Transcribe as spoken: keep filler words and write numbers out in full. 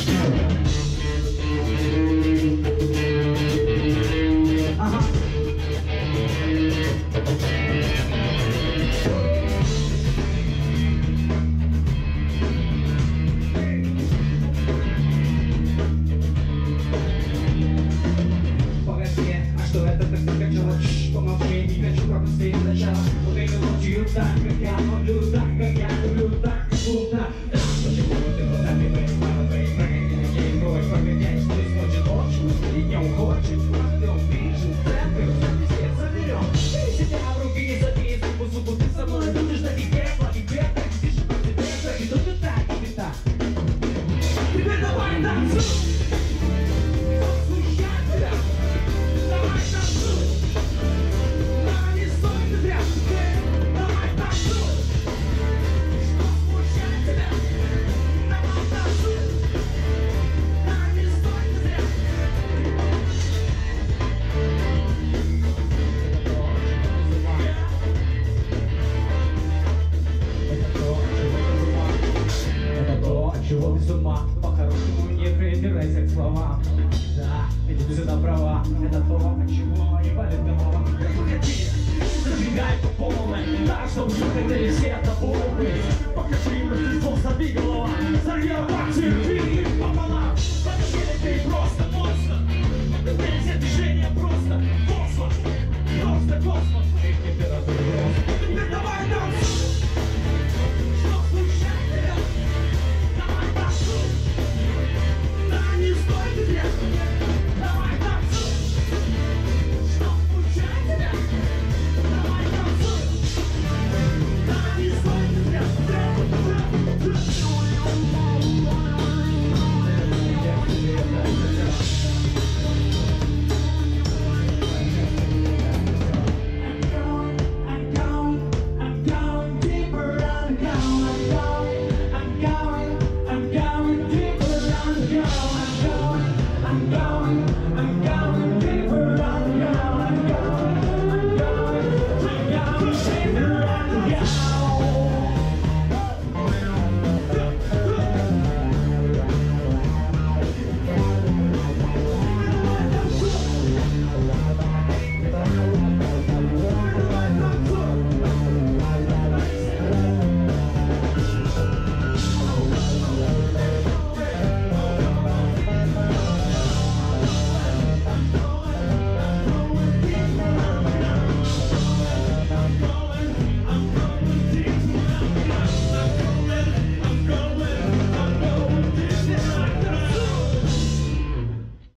Помолчи, не хочу пропустить начало. Вот этой ночью так, как я люблю, так, как я люблю, так, будто. Почему ты глазами твои, мама твои, прогони людей, бой, погоняй, что испортит ночь, и не уходит, ты увидишь, центр, все соберем. Ты себя вруби, забей, зубу, зубу, ты со мной будешь на тебе, по тебе, так, ты же по тебе, так, и тут ты так, и ты так. Теперь давай танцуй! Чего без ума, по-хорошему не придирайся к словам. Да, ведь ты всегда права, это то, от чего не валит голова. Выходи, зажигай по полной, так, чтобы мы хотели все тобой быть. Покажи мастерство, забей голова, сорви акции.